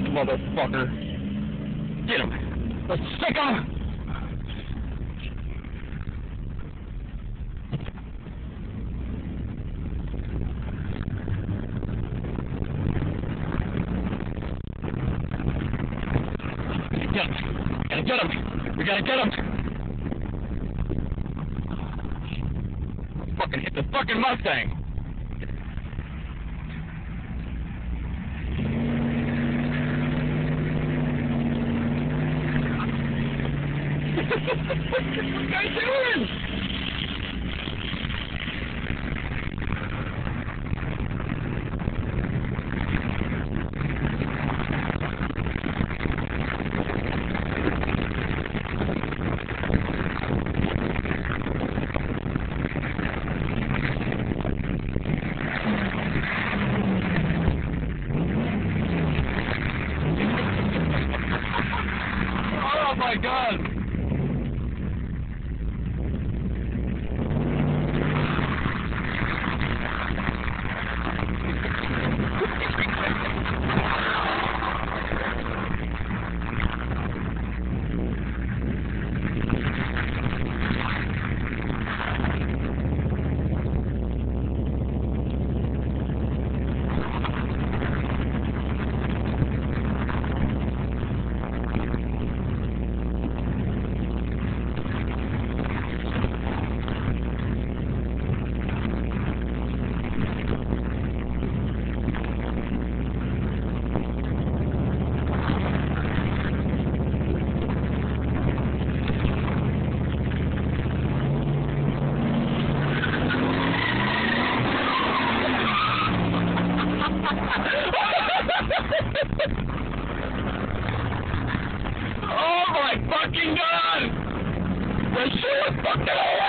motherfucker. Get him. Let's stick him. Get him. Gotta get him. We gotta get him. Fucking hit the fucking Mustang. What's this guy doing? Oh my God! Oh my fucking God! The shit was fucking